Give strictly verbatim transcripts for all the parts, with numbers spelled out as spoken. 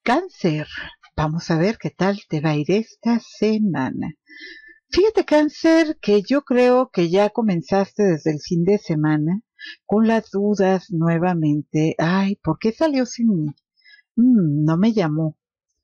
Cáncer, vamos a ver qué tal te va a ir esta semana. Fíjate, Cáncer, que yo creo que ya comenzaste desde el fin de semana con las dudas nuevamente. Ay, ¿por qué salió sin mí? Mm, no me llamó.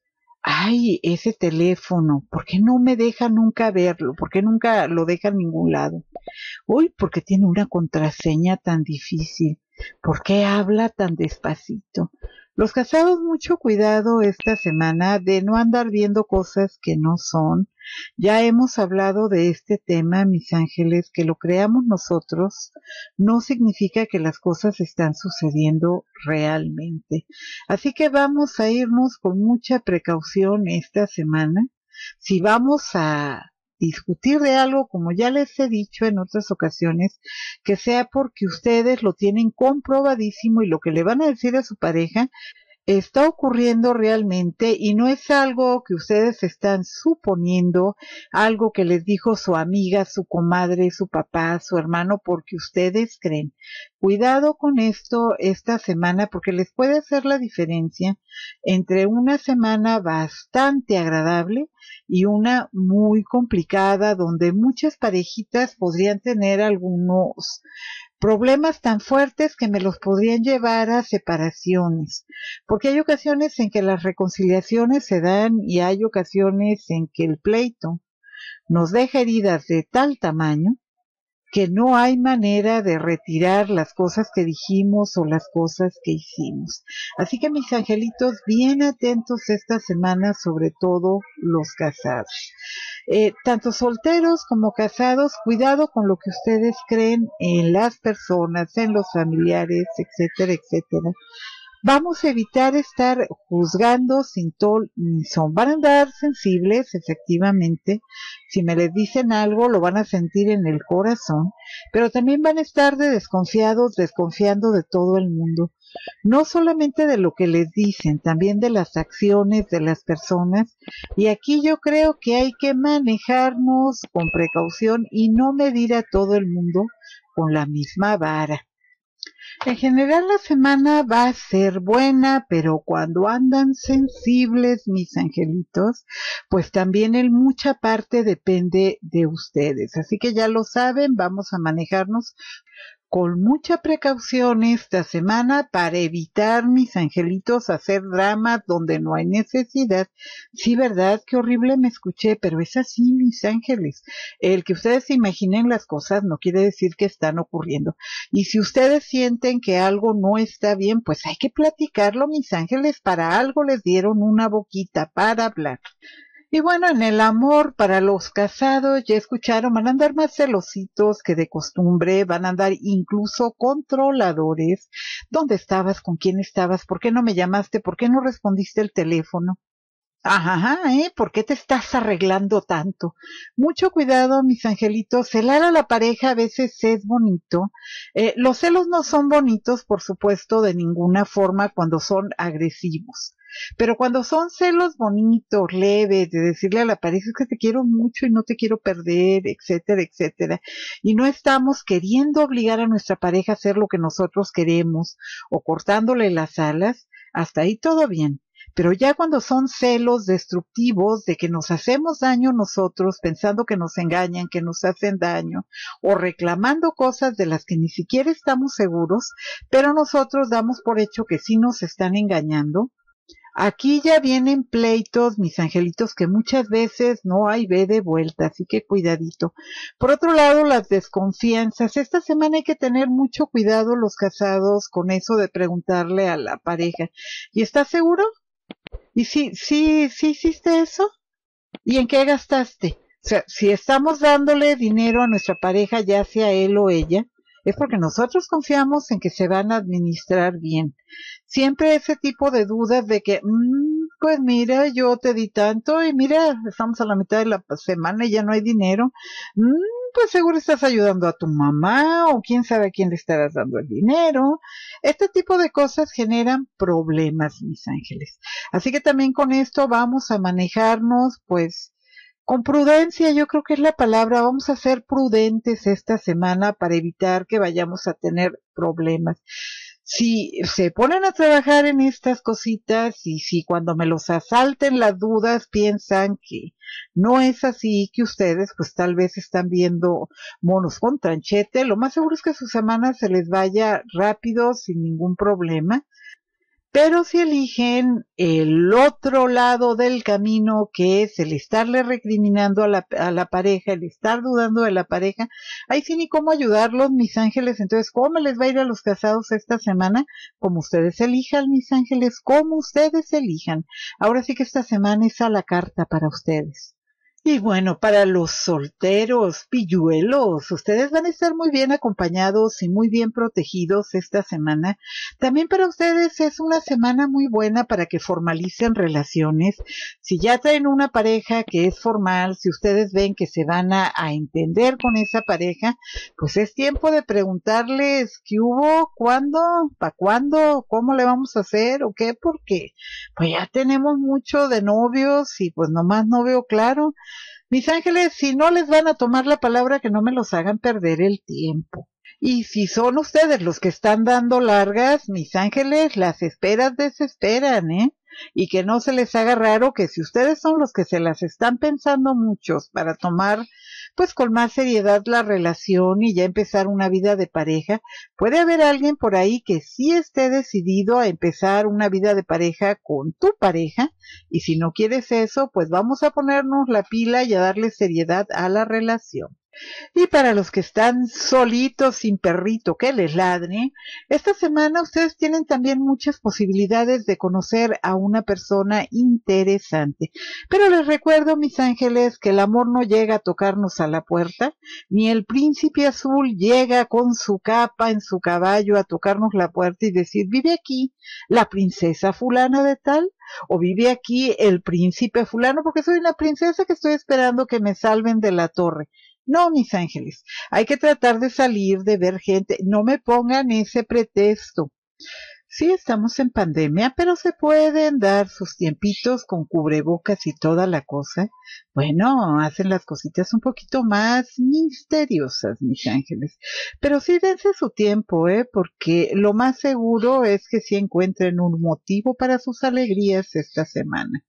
Ay, ese teléfono, ¿por qué no me deja nunca verlo? ¿Por qué nunca lo deja en ningún lado? Uy, ¿por qué tiene una contraseña tan difícil? ¿Por qué habla tan despacito? Los casados, mucho cuidado esta semana de no andar viendo cosas que no son. Ya hemos hablado de este tema, mis ángeles, que lo creamos nosotros no significa que las cosas están sucediendo realmente. Así que vamos a irnos con mucha precaución esta semana. Si vamos a discutir de algo, como ya les he dicho en otras ocasiones, que sea porque ustedes lo tienen comprobadísimo y lo que le van a decir a su pareja está ocurriendo realmente y no es algo que ustedes están suponiendo, algo que les dijo su amiga, su comadre, su papá, su hermano, porque ustedes creen. Cuidado con esto esta semana porque les puede hacer la diferencia entre una semana bastante agradable y una muy complicada donde muchas parejitas podrían tener algunos problemas tan fuertes que me los podrían llevar a separaciones, porque hay ocasiones en que las reconciliaciones se dan y hay ocasiones en que el pleito nos deja heridas de tal tamaño que no hay manera de retirar las cosas que dijimos o las cosas que hicimos. Así que mis angelitos, bien atentos esta semana, sobre todo los casados. Eh, tanto solteros como casados, cuidado con lo que ustedes creen en las personas, en los familiares, etcétera, etcétera. Vamos a evitar estar juzgando sin ton ni son. Van a andar sensibles, efectivamente. Si me les dicen algo, lo van a sentir en el corazón, pero también van a estar de desconfiados, desconfiando de todo el mundo. No solamente de lo que les dicen, también de las acciones de las personas. Y aquí yo creo que hay que manejarnos con precaución y no medir a todo el mundo con la misma vara. En general la semana va a ser buena, pero cuando andan sensibles mis angelitos, pues también en mucha parte depende de ustedes. Así que ya lo saben, vamos a manejarnos con mucha precaución esta semana para evitar, mis angelitos, hacer dramas donde no hay necesidad. Sí, verdad, qué horrible me escuché, pero es así, mis ángeles. El que ustedes se imaginen las cosas no quiere decir que están ocurriendo. Y si ustedes sienten que algo no está bien, pues hay que platicarlo, mis ángeles. Para algo les dieron una boquita para hablar. Y bueno, en el amor para los casados, ya escucharon, van a andar más celositos que de costumbre, van a andar incluso controladores. ¿Dónde estabas? ¿Con quién estabas? ¿Por qué no me llamaste? ¿Por qué no respondiste el teléfono? Ajá, ¿eh? ¿Por qué te estás arreglando tanto? Mucho cuidado, mis angelitos. Celar a la pareja a veces es bonito. Eh, los celos no son bonitos, por supuesto, de ninguna forma cuando son agresivos. Pero cuando son celos bonitos, leves, de decirle a la pareja es que te quiero mucho y no te quiero perder, etcétera, etcétera. Y no estamos queriendo obligar a nuestra pareja a hacer lo que nosotros queremos o cortándole las alas, hasta ahí todo bien. Pero ya cuando son celos destructivos de que nos hacemos daño nosotros pensando que nos engañan, que nos hacen daño, o reclamando cosas de las que ni siquiera estamos seguros, pero nosotros damos por hecho que sí nos están engañando, aquí ya vienen pleitos, mis angelitos, que muchas veces no hay ve de vuelta, así que cuidadito. Por otro lado, las desconfianzas. Esta semana hay que tener mucho cuidado los casados con eso de preguntarle a la pareja, ¿y estás seguro? ¿Y si, sí, sí hiciste eso? ¿Y en qué gastaste? O sea, si estamos dándole dinero a nuestra pareja, ya sea él o ella, es porque nosotros confiamos en que se van a administrar bien. Siempre ese tipo de dudas de que, mmm, pues mira, yo te di tanto y mira, estamos a la mitad de la semana y ya no hay dinero. Mmm, pues seguro estás ayudando a tu mamá o quién sabe a quién le estarás dando el dinero. Este tipo de cosas generan problemas, mis ángeles. Así que también con esto vamos a manejarnos, pues, con prudencia, yo creo que es la palabra. Vamos a ser prudentes esta semana para evitar que vayamos a tener problemas. Si se ponen a trabajar en estas cositas y si cuando me los asalten las dudas piensan que no es así, que ustedes pues tal vez están viendo monos con tranchete, lo más seguro es que su semana se les vaya rápido sin ningún problema. Pero si eligen el otro lado del camino, que es el estarle recriminando a la, a la pareja, el estar dudando de la pareja, ahí sí ni cómo ayudarlos, mis ángeles. Entonces, ¿cómo les va a ir a los casados esta semana? Como ustedes elijan, mis ángeles, como ustedes elijan. Ahora sí que esta semana es a la carta para ustedes. Y bueno, para los solteros, pilluelos, ustedes van a estar muy bien acompañados y muy bien protegidos esta semana. También para ustedes es una semana muy buena para que formalicen relaciones. Si ya traen una pareja que es formal, si ustedes ven que se van a, a entender con esa pareja, pues es tiempo de preguntarles qué hubo, cuándo, para cuándo, cómo le vamos a hacer o qué, porque pues ya tenemos mucho de novios y pues nomás no veo claro. Mis ángeles, si no les van a tomar la palabra, que no me los hagan perder el tiempo. Y si son ustedes los que están dando largas, mis ángeles, las esperas desesperan, ¿eh? Y que no se les haga raro que si ustedes son los que se las están pensando muchos para tomar pues con más seriedad la relación y ya empezar una vida de pareja, puede haber alguien por ahí que sí esté decidido a empezar una vida de pareja con tu pareja, y si no quieres eso, pues vamos a ponernos la pila y a darle seriedad a la relación. Y para los que están solitos sin perrito que les ladre, esta semana ustedes tienen también muchas posibilidades de conocer a una persona interesante. Pero les recuerdo, mis ángeles, que el amor no llega a tocarnos a la puerta, ni el príncipe azul llega con su capa en su caballo a tocarnos la puerta y decir, vive aquí la princesa fulana de tal, o vive aquí el príncipe fulano, porque soy una princesa que estoy esperando que me salven de la torre. No, mis ángeles, hay que tratar de salir, de ver gente. No me pongan ese pretexto. Sí, estamos en pandemia, pero se pueden dar sus tiempitos con cubrebocas y toda la cosa. Bueno, hacen las cositas un poquito más misteriosas, mis ángeles. Pero sí dense su tiempo, ¿eh? Porque lo más seguro es que sí encuentren un motivo para sus alegrías esta semana.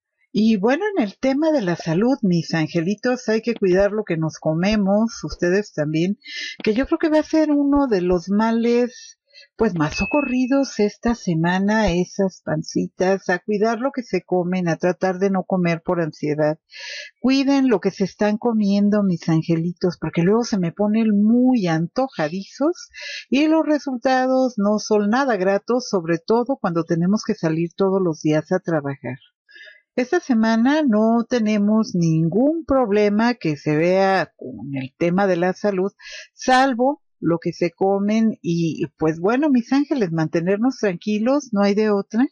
Y bueno, en el tema de la salud, mis angelitos, hay que cuidar lo que nos comemos, ustedes también, que yo creo que va a ser uno de los males pues más socorridos esta semana, esas pancitas, a cuidar lo que se comen, a tratar de no comer por ansiedad. Cuiden lo que se están comiendo, mis angelitos, porque luego se me ponen muy antojadizos y los resultados no son nada gratos, sobre todo cuando tenemos que salir todos los días a trabajar. Esta semana no tenemos ningún problema que se vea con el tema de la salud, salvo lo que se comen y pues bueno, mis ángeles, mantenernos tranquilos, no hay de otra.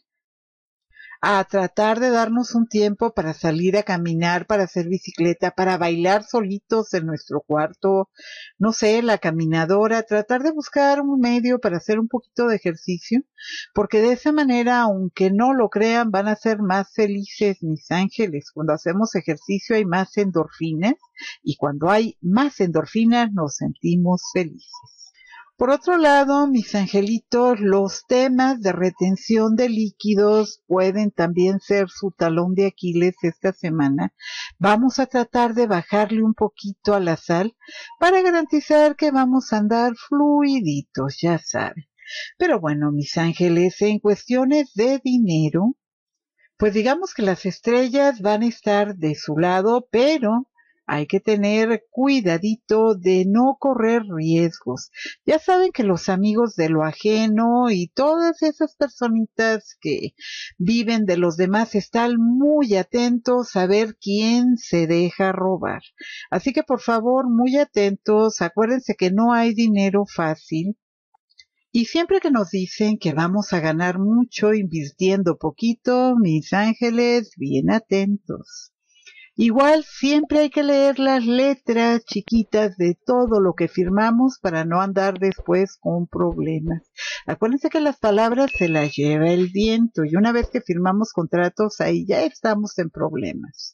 A tratar de darnos un tiempo para salir a caminar, para hacer bicicleta, para bailar solitos en nuestro cuarto, no sé, la caminadora, tratar de buscar un medio para hacer un poquito de ejercicio, porque de esa manera, aunque no lo crean, van a ser más felices, mis ángeles. Cuando hacemos ejercicio hay más endorfinas y cuando hay más endorfinas nos sentimos felices. Por otro lado, mis angelitos, los temas de retención de líquidos pueden también ser su talón de Aquiles esta semana. Vamos a tratar de bajarle un poquito a la sal para garantizar que vamos a andar fluiditos, ya saben. Pero bueno, mis ángeles, en cuestiones de dinero, pues digamos que las estrellas van a estar de su lado, pero hay que tener cuidadito de no correr riesgos. Ya saben que los amigos de lo ajeno y todas esas personitas que viven de los demás están muy atentos a ver quién se deja robar. Así que por favor, muy atentos, acuérdense que no hay dinero fácil. Y siempre que nos dicen que vamos a ganar mucho invirtiendo poquito, mis ángeles, bien atentos. Igual siempre hay que leer las letras chiquitas de todo lo que firmamos para no andar después con problemas. Acuérdense que las palabras se las lleva el viento y una vez que firmamos contratos ahí ya estamos en problemas.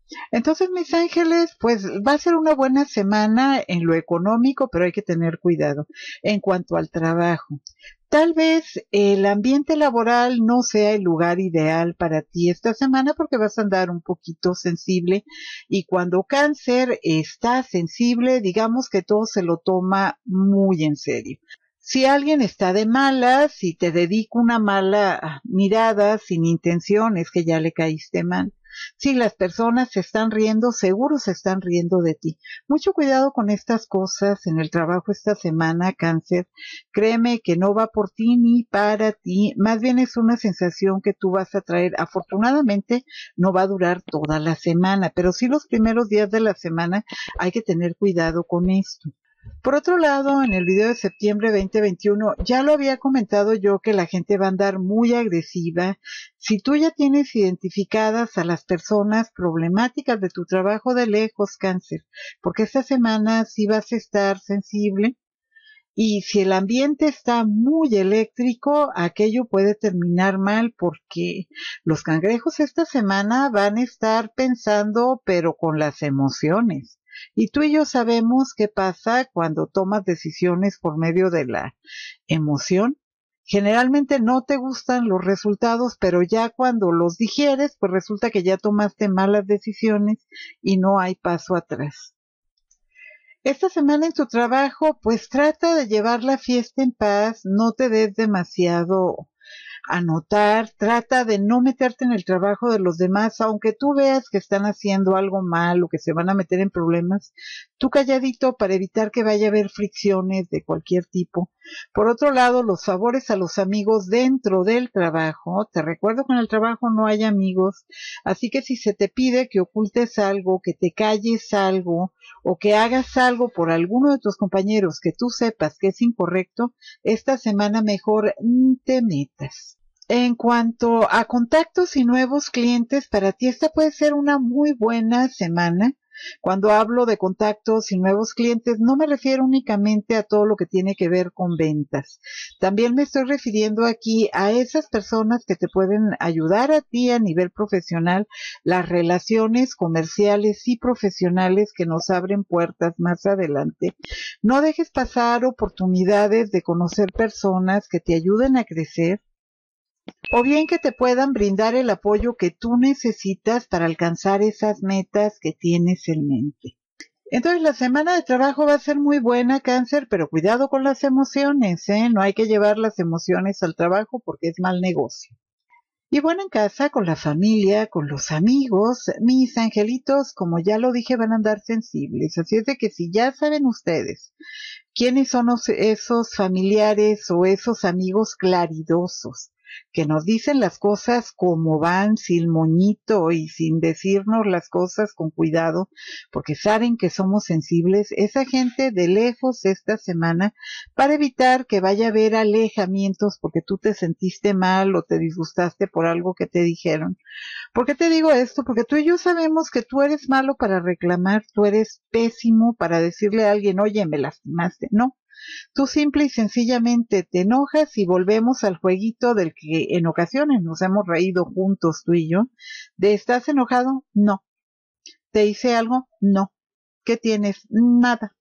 Entonces, mis ángeles, pues va a ser una buena semana en lo económico, pero hay que tener cuidado. En cuanto al trabajo, tal vez el ambiente laboral no sea el lugar ideal para ti esta semana porque vas a andar un poquito sensible y cuando Cáncer está sensible, digamos que todo se lo toma muy en serio. Si alguien está de malas, si te dedica una mala mirada sin intención, es que ya le caíste mal. Si las personas se están riendo, seguro se están riendo de ti. Mucho cuidado con estas cosas en el trabajo esta semana, Cáncer. Créeme que no va por ti ni para ti. Más bien es una sensación que tú vas a traer. Afortunadamente no va a durar toda la semana, pero sí los primeros días de la semana hay que tener cuidado con esto. Por otro lado, en el video de septiembre veinte veintiuno, ya lo había comentado yo que la gente va a andar muy agresiva. Si tú ya tienes identificadas a las personas problemáticas de tu trabajo de lejos, Cáncer, porque esta semana sí vas a estar sensible. Y si el ambiente está muy eléctrico, aquello puede terminar mal porque los cangrejos esta semana van a estar pensando, pero con las emociones. Y tú y yo sabemos qué pasa cuando tomas decisiones por medio de la emoción. Generalmente no te gustan los resultados, pero ya cuando los digieres, pues resulta que ya tomaste malas decisiones y no hay paso atrás. Esta semana en tu trabajo, pues trata de llevar la fiesta en paz, no te des demasiado a notar, trata de no meterte en el trabajo de los demás, aunque tú veas que están haciendo algo mal o que se van a meter en problemas, tú calladito para evitar que vaya a haber fricciones de cualquier tipo. Por otro lado, los favores a los amigos dentro del trabajo, te recuerdo que en el trabajo no hay amigos, así que si se te pide que ocultes algo, que te calles algo, o que hagas algo por alguno de tus compañeros que tú sepas que es incorrecto, esta semana mejor te metas. En cuanto a contactos y nuevos clientes, para ti esta puede ser una muy buena semana. Cuando hablo de contactos y nuevos clientes, no me refiero únicamente a todo lo que tiene que ver con ventas. También me estoy refiriendo aquí a esas personas que te pueden ayudar a ti a nivel profesional, las relaciones comerciales y profesionales que nos abren puertas más adelante. No dejes pasar oportunidades de conocer personas que te ayuden a crecer, o bien que te puedan brindar el apoyo que tú necesitas para alcanzar esas metas que tienes en mente. Entonces la semana de trabajo va a ser muy buena, Cáncer, pero cuidado con las emociones, ¿eh? No hay que llevar las emociones al trabajo porque es mal negocio. Y bueno, en casa, con la familia, con los amigos, mis angelitos, como ya lo dije, van a andar sensibles. Así es de que si ya saben ustedes quiénes son esos familiares o esos amigos claridosos que nos dicen las cosas como van, sin moñito y sin decirnos las cosas con cuidado, porque saben que somos sensibles, esa gente de lejos esta semana, para evitar que vaya a haber alejamientos porque tú te sentiste mal o te disgustaste por algo que te dijeron. ¿Por qué te digo esto? Porque tú y yo sabemos que tú eres malo para reclamar, tú eres pésimo para decirle a alguien, oye, me lastimaste. No. Tú simple y sencillamente te enojas y volvemos al jueguito del que en ocasiones nos hemos reído juntos tú y yo. ¿De estás enojado? No. ¿Te hice algo? No. ¿Qué tienes? Nada.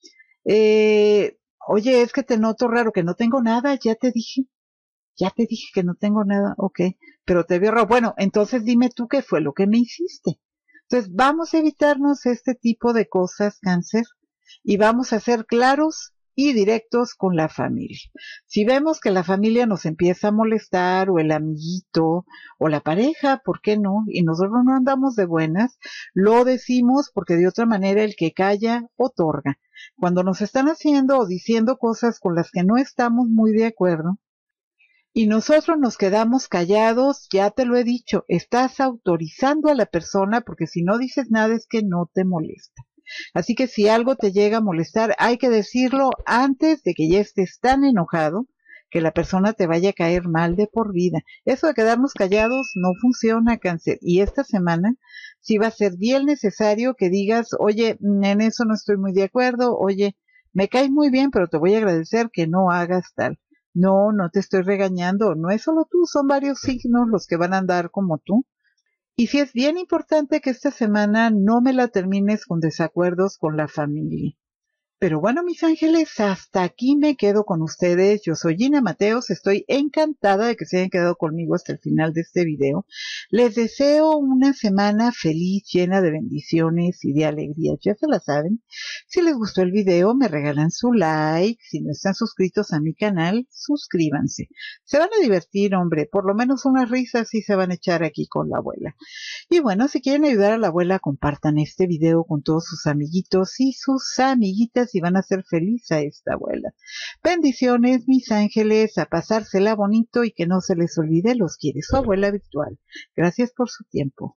Eh, oye, es que te noto raro, que no tengo nada, ya te dije. Ya te dije que no tengo nada, ok, pero te veo raro. Bueno, entonces dime tú qué fue lo que me hiciste. Entonces vamos a evitarnos este tipo de cosas, Cáncer, y vamos a ser claros y directos con la familia. Si vemos que la familia nos empieza a molestar, o el amiguito, o la pareja, ¿por qué no? Y nosotros no andamos de buenas, lo decimos porque de otra manera el que calla, otorga. Cuando nos están haciendo o diciendo cosas con las que no estamos muy de acuerdo, y nosotros nos quedamos callados, ya te lo he dicho, estás autorizando a la persona porque si no dices nada es que no te molesta. Así que si algo te llega a molestar, hay que decirlo antes de que ya estés tan enojado que la persona te vaya a caer mal de por vida. Eso de quedarnos callados no funciona, Cáncer. Y esta semana sí va a ser bien necesario que digas, oye, en eso no estoy muy de acuerdo, oye, me cae muy bien, pero te voy a agradecer que no hagas tal. No, no te estoy regañando, no es solo tú, son varios signos los que van a andar como tú. Y sí es bien importante que esta semana no me la termines con desacuerdos con la familia. Pero bueno, mis ángeles, hasta aquí me quedo con ustedes. Yo soy Gina Mateos, estoy encantada de que se hayan quedado conmigo hasta el final de este video. Les deseo una semana feliz, llena de bendiciones y de alegría. Ya se la saben. Si les gustó el video, me regalan su like. Si no están suscritos a mi canal, suscríbanse. Se van a divertir, hombre. Por lo menos unas risas sí se van a echar aquí con la abuela. Y bueno, si quieren ayudar a la abuela, compartan este video con todos sus amiguitos y sus amiguitas y van a hacer feliz a esta abuela. Bendiciones, mis ángeles, a pasársela bonito y que no se les olvide, los quiere su abuela virtual. Gracias por su tiempo.